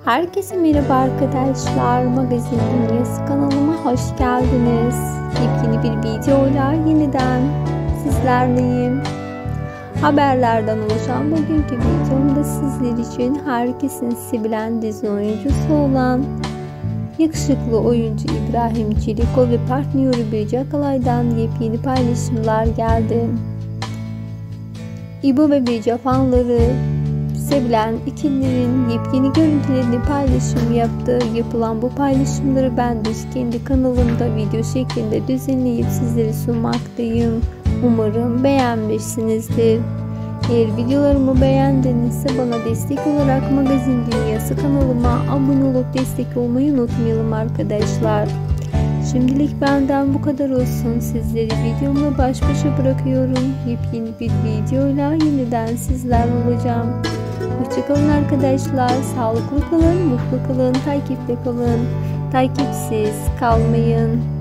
Herkese merhaba arkadaşlar. Magazin Dünyası kanalıma hoş geldiniz. Yepyeni bir videoyla yeniden sizlerleyim. Haberlerden oluşan bugünkü videomda sizler için herkesin sevilen dizi oyuncusu olan yakışıklı oyuncu İbrahim Çelikol ve partneri Bece Akalay'dan yepyeni paylaşımlar geldi. İbo ve Bece fanları sevilen ikililerin yepyeni görüntülerini paylaşım yaptı. Yapılan bu paylaşımları ben de kendi kanalımda video şeklinde düzenleyip sizlere sunmaktayım. Umarım beğenmişsinizdir. Eğer videolarımı beğendinizse bana destek olarak Magazin Dünyası kanalıma abone olup destek olmayı unutmayalım arkadaşlar. Şimdilik benden bu kadar olsun. Sizleri videomla baş başa bırakıyorum. Yepyeni bir videoyla yeniden sizler olacağım. Hoşçakalın arkadaşlar. Sağlıklı kalın, mutlu kalın, takipte kalın. Takipsiz kalmayın.